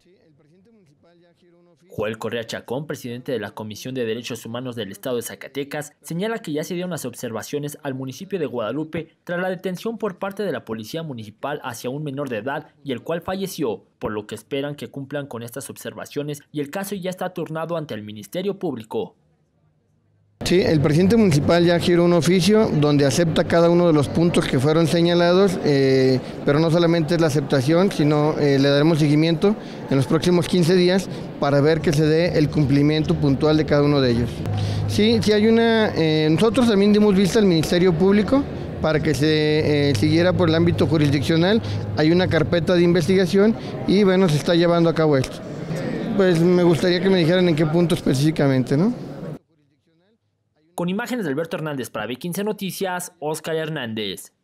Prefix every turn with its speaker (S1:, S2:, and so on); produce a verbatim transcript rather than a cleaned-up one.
S1: Joel Correa Chacón, presidente de la Comisión de Derechos Humanos del Estado de Zacatecas, señala que ya se dieron las observaciones al municipio de Guadalupe tras la detención por parte de la policía municipal hacia un menor de edad y el cual falleció, por lo que esperan que cumplan con estas observaciones y el caso ya está turnado ante el Ministerio Público.
S2: Sí, el presidente municipal ya giró un oficio donde acepta cada uno de los puntos que fueron señalados, eh, pero no solamente es la aceptación, sino eh, le daremos seguimiento en los próximos quince días para ver que se dé el cumplimiento puntual de cada uno de ellos. Sí, sí hay una, eh, nosotros también dimos vista al Ministerio Público para que se eh, siguiera por el ámbito jurisdiccional, hay una carpeta de investigación y bueno, se está llevando a cabo esto. Pues me gustaría que me dijeran en qué punto específicamente, ¿no?
S1: Con imágenes de Alberto Hernández para B quince Noticias, Oscar Hernández.